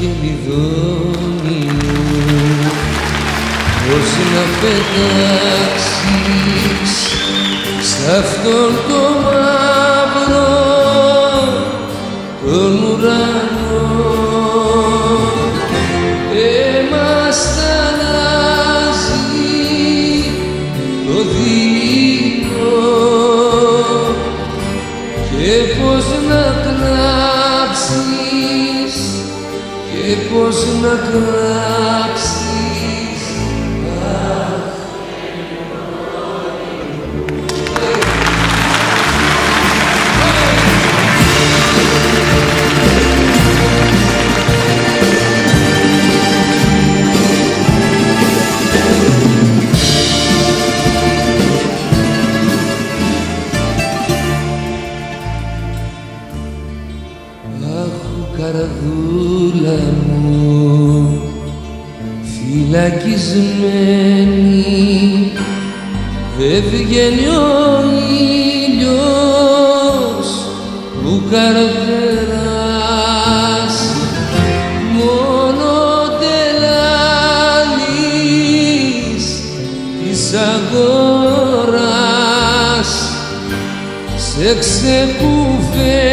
χελιδόνι μου, πώς να πετάξεις σ' αυτόν το μαύρο τον ουρανό. Μας θαλάζει το δείπνο και πώς να κλάψεις και πώς να κλάψεις. Καρδούλα μου φυλακισμένη, δε βγαίνει ο ήλιος που καρτεράς, μόνο τελάνεις της αγοράς σε ξεκουβαίνει